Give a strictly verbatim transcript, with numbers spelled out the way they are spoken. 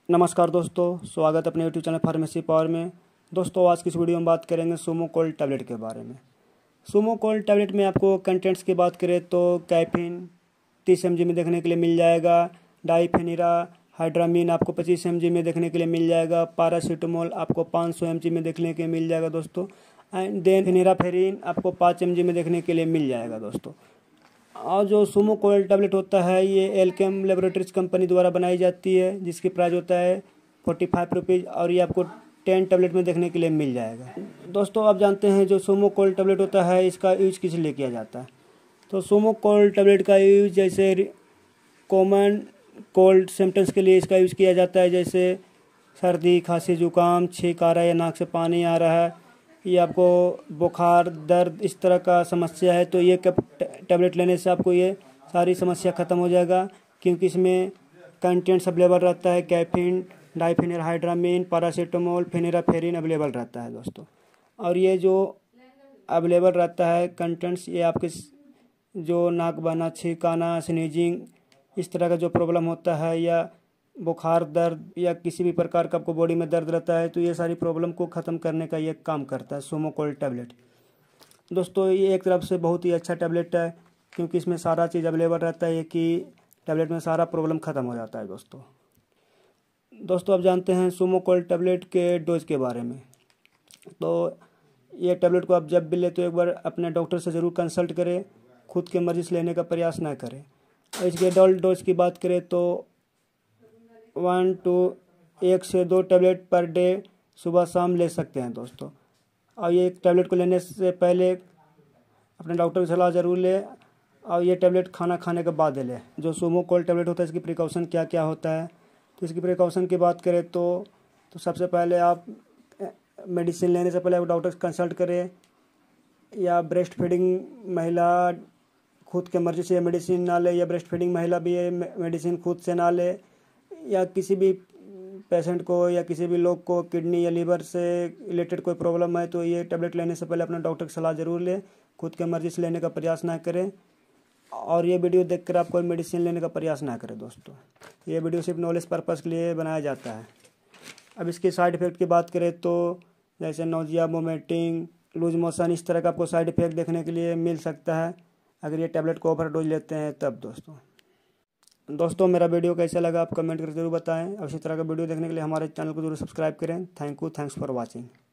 नमस्कार दोस्तों, स्वागत है अपने यूट्यूब चैनल फार्मेसी पावर में। दोस्तों, आज की इस वीडियो में बात करेंगे सूमो कोल्ड टैबलेट के बारे में। सूमो कोल्ड टैबलेट में आपको कंटेंट्स की बात करें तो कैफीन तीस एम जी में देखने के लिए मिल जाएगा, डाइफेनिरा हाइड्रामीन आपको पच्चीस एम जी में देखने के लिए मिल जाएगा, पैरासीटामोल आपको पाँच सौ एम जी में देखने के लिए मिल जाएगा दोस्तों, एंड देन फेनिराफेरिन आपको पाँच एम जी में देखने के लिए मिल जाएगा दोस्तों। और जो सूमो कोल्ड टैबलेट होता है ये एल्केम लेबोरेटरीज कंपनी द्वारा बनाई जाती है, जिसकी प्राइस होता है फोर्टी फाइव रुपीज़ और ये आपको टेन टैबलेट में देखने के लिए मिल जाएगा। दोस्तों, आप जानते हैं जो सूमो कोल्ड टैबलेट होता है इसका यूज किस लिए किया जाता है। तो सूमो कोल्ड टैबलेट का यूज जैसे कॉमन कोल्ड सिम्टम्स के लिए इसका यूज़ किया जाता है, जैसे सर्दी, खांसी, जुकाम, छींक आ रहा है या नाक से पानी आ रहा है, ये आपको बुखार, दर्द इस तरह का समस्या है तो ये टैबलेट लेने से आपको ये सारी समस्या ख़त्म हो जाएगा, क्योंकि इसमें कंटेंट्स अवेलेबल रहता है caffeine, diphenhydramine, paracetamol, phenylephrine available रहता है दोस्तों। और ये जो अवेलेबल रहता है कंटेंट्स ये आपके जो नाक बहना, छींक आना, स्नीजिंग इस तरह का जो प्रॉब्लम होता है या बुखार, दर्द या किसी भी प्रकार का आपको बॉडी में दर्द रहता है तो ये सारी प्रॉब्लम को ख़त्म करने का ये काम करता है सूमो कोल्ड टैबलेट। दोस्तों, ये एक तरफ से बहुत ही अच्छा टैबलेट है, क्योंकि इसमें सारा चीज़ अवेलेबल रहता है कि टैबलेट में सारा प्रॉब्लम ख़त्म हो जाता है दोस्तों। दोस्तों, आप जानते हैं सूमो कोल्ड टैबलेट के डोज के बारे में। तो ये टैबलेट को आप जब भी ले तो एक बार अपने डॉक्टर से ज़रूर कंसल्ट करें, खुद के मर्जी से लेने का प्रयास ना करें। और इसके एडल्ट डोज की बात करें तो वन टू एक से दो टैबलेट पर डे सुबह शाम ले सकते हैं दोस्तों। और ये टैबलेट को लेने से पहले अपने डॉक्टर की सलाह ज़रूर लें और ये टैबलेट खाना खाने के बाद लें। जो सूमो कोल्ड टैबलेट होता है इसकी प्रिकॉशन क्या क्या होता है, तो इसकी प्रिकॉशन की बात करें तो तो सबसे पहले आप मेडिसिन लेने से पहले आप डॉक्टर से कंसल्ट करें, या ब्रेस्ट फीडिंग महिला खुद के मर्जी से मेडिसिन ना ले, या ब्रेस्ट फीडिंग महिला भी ये मेडिसिन खुद से ना ले, या किसी भी पेशेंट को या किसी भी लोग को किडनी या लीवर से रिलेटेड कोई प्रॉब्लम है तो ये टैबलेट लेने से पहले अपने डॉक्टर की सलाह ज़रूर लें, खुद के मर्जी से लेने का प्रयास ना करें। और ये वीडियो देखकर आप कोई मेडिसिन लेने का प्रयास ना करें दोस्तों। ये वीडियो सिर्फ नॉलेज पर्पज़ के लिए बनाया जाता है। अब इसके साइड इफ़ेक्ट की बात करें तो जैसे नोजिया, वोमिटिंग, लूज मोशन इस तरह का आपको साइड इफ़ेक्ट देखने के लिए मिल सकता है अगर ये टैबलेट को ओवर डोज लेते हैं तब दोस्तों। दोस्तों, मेरा वीडियो कैसा लगा आप कमेंट करके जरूर बताएं और इसी तरह का वीडियो देखने के लिए हमारे चैनल को जरूर सब्सक्राइब करें। Thank you, thanks for watching.